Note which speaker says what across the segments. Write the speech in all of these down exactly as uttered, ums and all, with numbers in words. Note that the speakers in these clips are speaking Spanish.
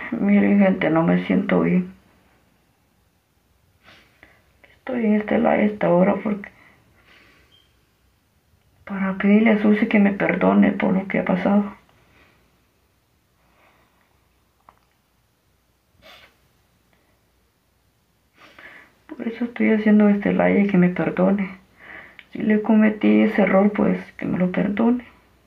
Speaker 1: Miren, gente, no me siento bien. Estoy en este live a esta hora porque para pedirle a Susi que me perdone por lo que ha pasado. Por eso estoy haciendo este live y que me perdone. Si le cometí ese error, pues que me lo perdone.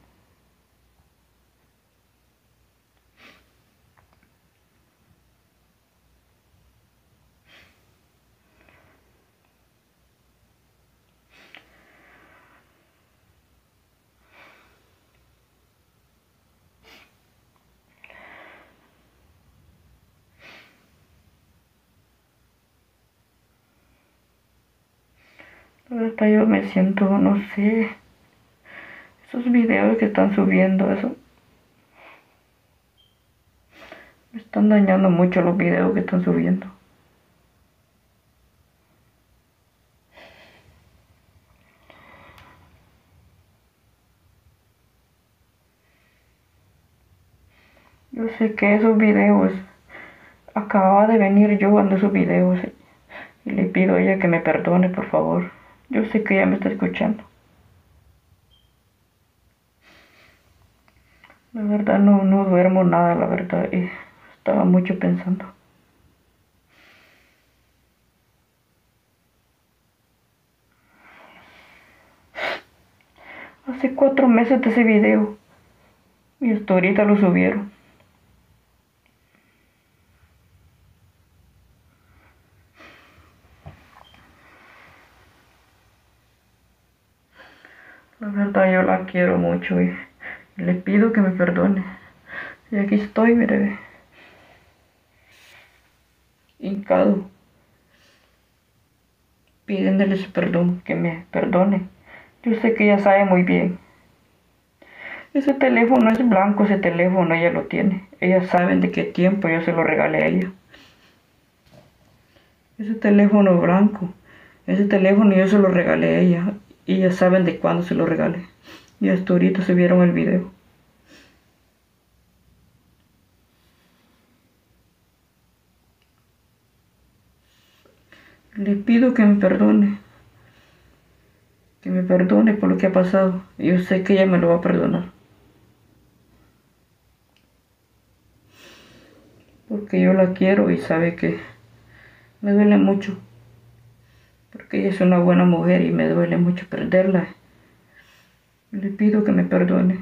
Speaker 1: La verdad yo me siento, no sé, esos videos que están subiendo, eso me están dañando mucho los videos que están subiendo. Yo sé que esos videos, acababa de venir yo ando esos videos y le pido a ella que me perdone, por favor. Yo sé que ella me está escuchando. La verdad no, no duermo nada, la verdad, y estaba mucho pensando. Hace cuatro meses de ese video y hasta ahorita lo subieron. La verdad yo la quiero mucho y le pido que me perdone. Y aquí estoy, mire, hincado, pidiéndole su perdón, que me perdone. Yo sé que ella sabe muy bien. Ese teléfono es blanco, ese teléfono ella lo tiene. Ellas saben de qué tiempo yo se lo regalé a ella. Ese teléfono blanco, ese teléfono yo se lo regalé a ella. Y ellas saben de cuándo se lo regalé. Y hasta ahorita se vieron el video. Le pido que me perdone. Que me perdone por lo que ha pasado. Yo sé que ella me lo va a perdonar. Porque yo la quiero y sabe que me duele mucho. Porque ella es una buena mujer y me duele mucho perderla. Le pido que me perdone.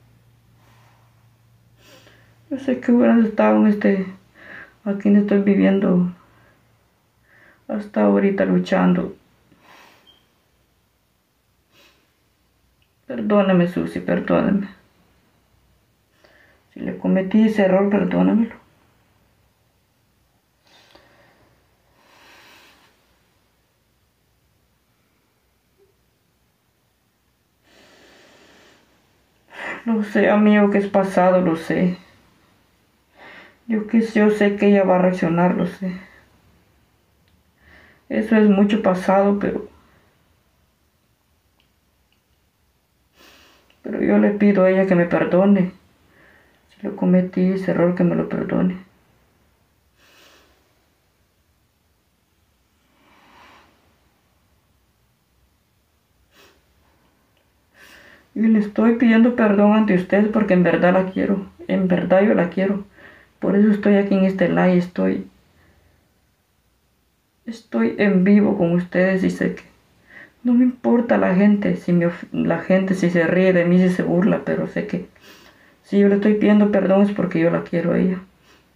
Speaker 1: Yo sé que hubiera estado en este, aquí no estoy viviendo hasta ahorita luchando. Perdóname, Susi, perdóname. Si le cometí ese error, perdónamelo. Lo sé, amigo, que es pasado, lo sé. Yo que yo sé que ella va a reaccionar, lo sé. Eso es mucho pasado, pero pero yo le pido a ella que me perdone. Si lo cometí ese error, que me lo perdone. Y le estoy pidiendo perdón ante usted porque en verdad la quiero. En verdad yo la quiero. Por eso estoy aquí en este live. Estoy, estoy en vivo con ustedes y sé que no me importa la gente, si me, la gente si se ríe de mí, si se burla, pero sé que si yo le estoy pidiendo perdón es porque yo la quiero a ella.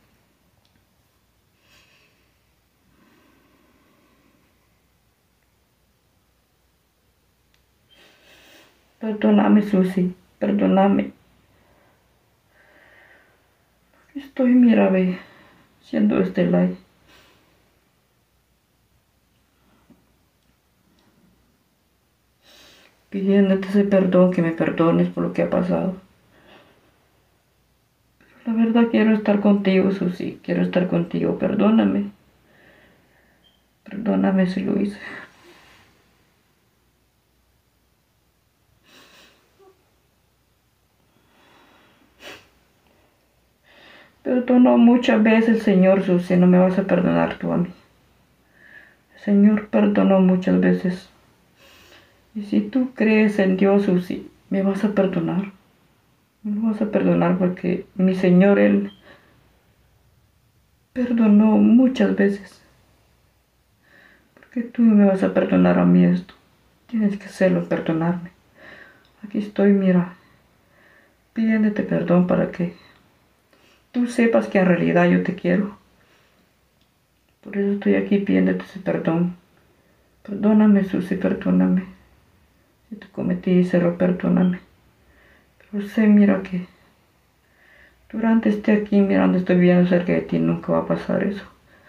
Speaker 1: Perdóname, Susi, perdóname. Estoy, mira, ve, haciendo este live. Pidiéndote ese perdón, que me perdones por lo que ha pasado. La verdad quiero estar contigo, Susi, quiero estar contigo, perdóname. Perdóname si lo hice. Perdonó muchas veces, Señor Susi, no me vas a perdonar tú a mí. El Señor perdonó muchas veces. Y si tú crees en Dios, Susi, me vas a perdonar. Me vas a perdonar porque mi Señor, Él perdonó muchas veces. Porque tú me vas a perdonar a mí esto. Tienes que hacerlo, perdonarme. Aquí estoy, mira, pidiéndote perdón para que tú sepas que en realidad yo te quiero. Por eso estoy aquí pidiéndote ese perdón. Perdóname, Susi, perdóname. Si te cometí ese error, perdóname. Pero sé, mira, que durante esté aquí mirando, estoy viendo cerca de ti, nunca va a pasar eso.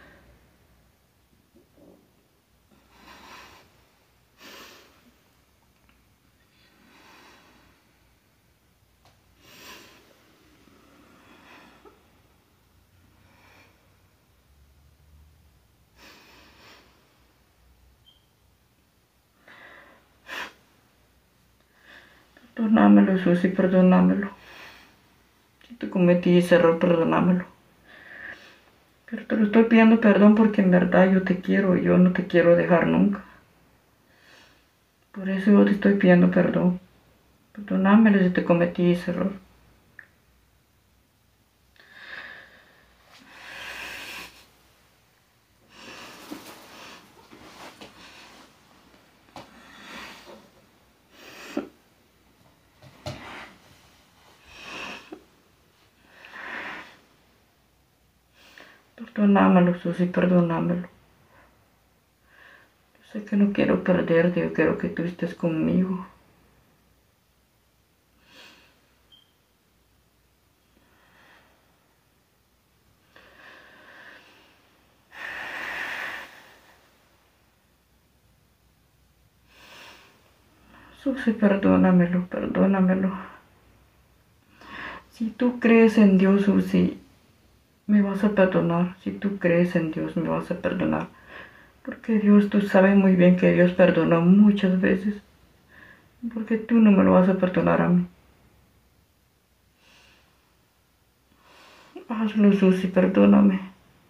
Speaker 1: Perdónamelo, Susi, perdónamelo. Si te cometí ese error, perdónamelo. Pero te lo estoy pidiendo perdón porque en verdad yo te quiero y yo no te quiero dejar nunca. Por eso yo te estoy pidiendo perdón. Perdónamelo si te cometí ese error. Perdónamelo, Susi, perdónamelo. Yo sé que no quiero perderte, yo quiero que tú estés conmigo. Susi, perdónamelo, perdónamelo. Si tú crees en Dios, Susi, me vas a perdonar. Si tú crees en Dios, me vas a perdonar. Porque Dios, tú sabes muy bien que Dios perdonó muchas veces. Porque tú no me lo vas a perdonar a mí. Hazlo, Susi, perdóname.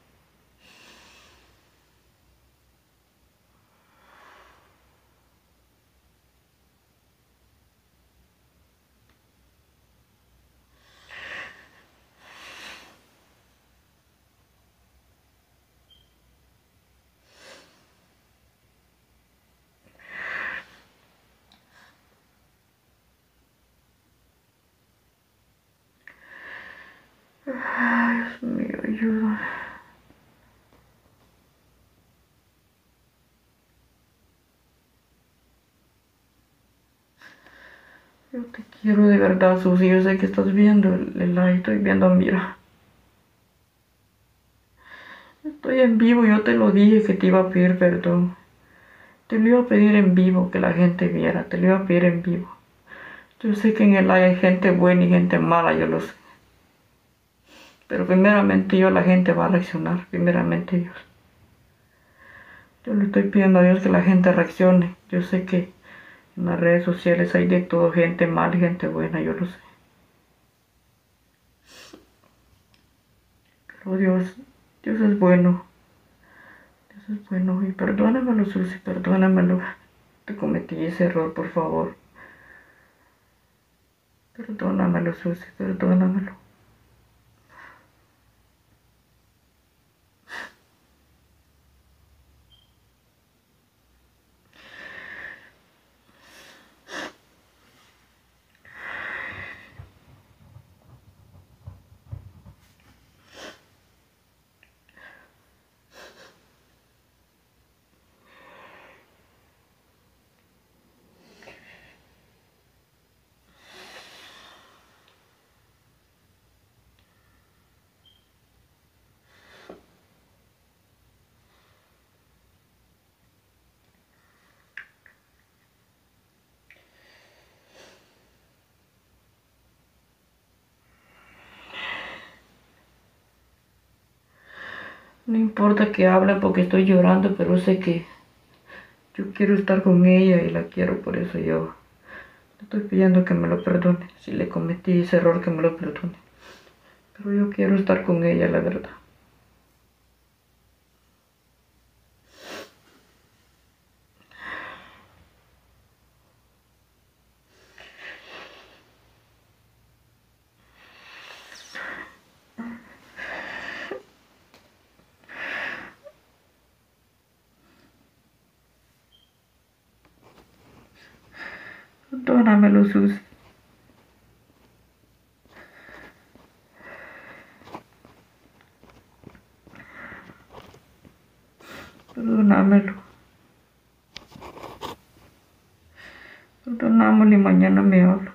Speaker 1: Ay, Dios mío, ayuda. Yo te quiero de verdad, Susi. Yo sé que estás viendo el, el live, estoy viendo, mira. Estoy en vivo, yo te lo dije que te iba a pedir perdón. Te lo iba a pedir en vivo, que la gente viera, te lo iba a pedir en vivo. Yo sé que en el live hay gente buena y gente mala, yo lo sé. Pero primeramente yo, la gente va a reaccionar, primeramente Dios. Yo le estoy pidiendo a Dios que la gente reaccione. Yo sé que en las redes sociales hay de todo, gente mala y gente buena, yo lo sé. Pero Dios, Dios es bueno. Dios es bueno. Y perdónamelo, Susi, perdónamelo. Te cometí ese error, por favor. Perdónamelo, Susi, perdónamelo. No importa que hable porque estoy llorando, pero sé que yo quiero estar con ella y la quiero, por eso yo le estoy pidiendo que me lo perdone. Si le cometí ese error, que me lo perdone. Pero yo quiero estar con ella, la verdad. Perdónamelo, Susi. Perdónamelo. Perdónamelo y mañana me hablas.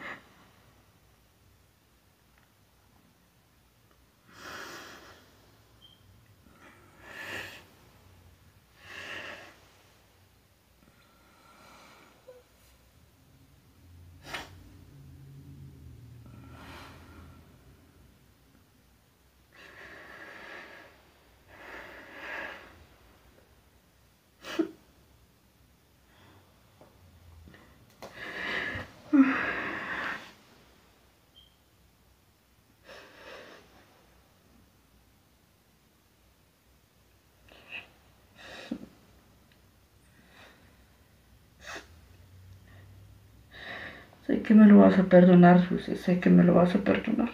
Speaker 1: Sé que me lo vas a perdonar, Susi. Sé que me lo vas a perdonar.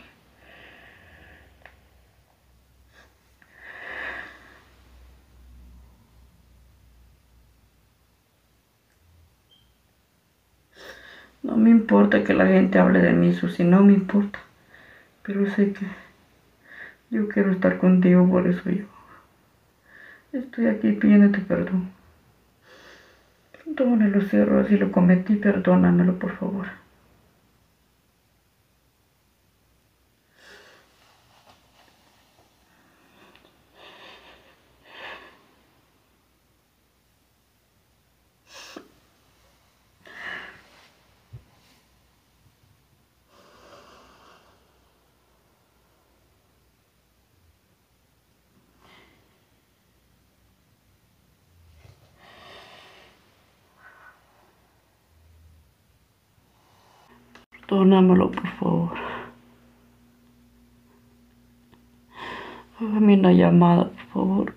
Speaker 1: No me importa que la gente hable de mí, Susi. No me importa. Pero sé que yo quiero estar contigo, por eso yo estoy aquí pidiéndote perdón. Perdona los errores, si lo cometí, perdónamelo, por favor. Perdónamelo, por favor. Hágame una llamada, por favor.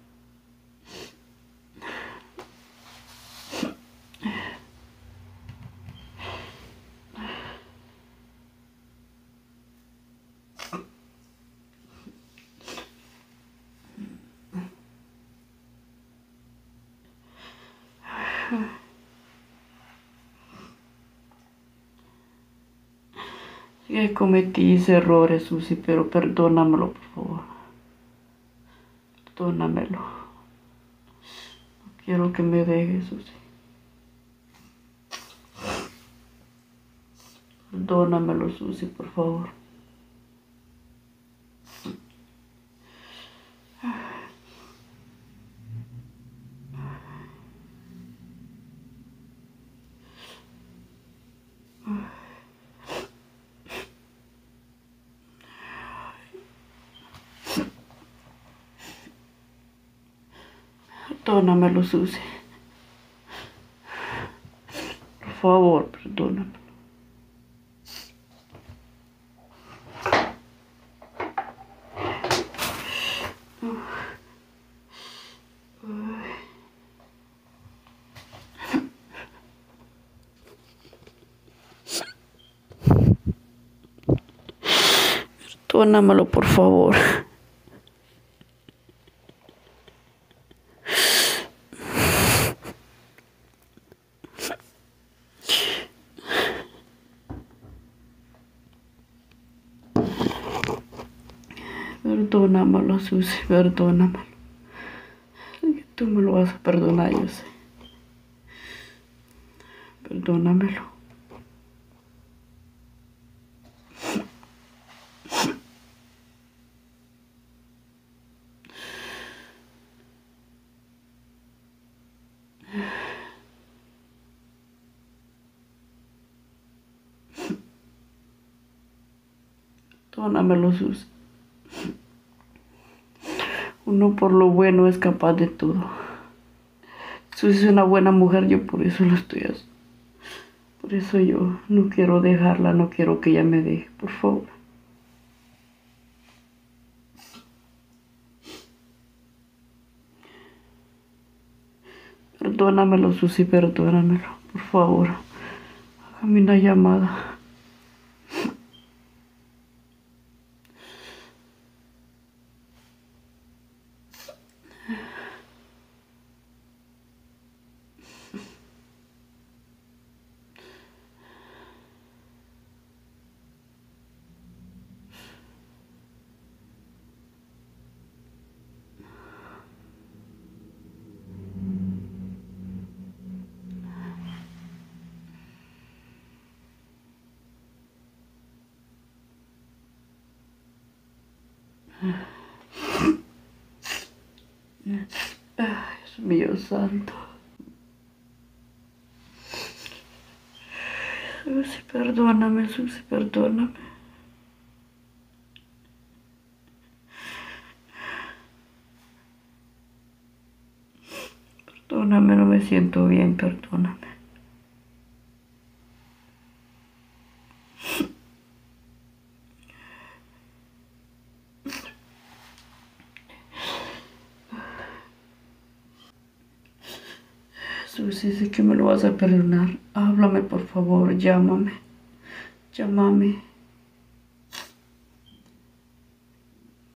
Speaker 1: Sí, cometí errores, Susi, pero perdónamelo, por favor. Perdónamelo. No quiero que me dejes, Susi. Perdónamelo, Susi, por favor. Perdónamelo, Susi. Por favor, perdónamelo. Perdónamelo, por favor. Perdónamelo, Susi, perdónamelo. Tú me lo vas a perdonar, yo sé. Perdónamelo. Perdónamelo, Susi. Uno por lo bueno es capaz de todo. Susi es una buena mujer, yo por eso lo estoy haciendo. Por eso yo no quiero dejarla, no quiero que ella me deje, por favor. Perdónamelo, Susi, perdónamelo. Por favor, hágame una llamada. Ay, Dios mío santo. Susi, perdóname, Susi, perdóname. Perdóname, no me siento bien, perdóname. Susi, sé que me lo vas a perdonar. Háblame, por favor, llámame. Llámame.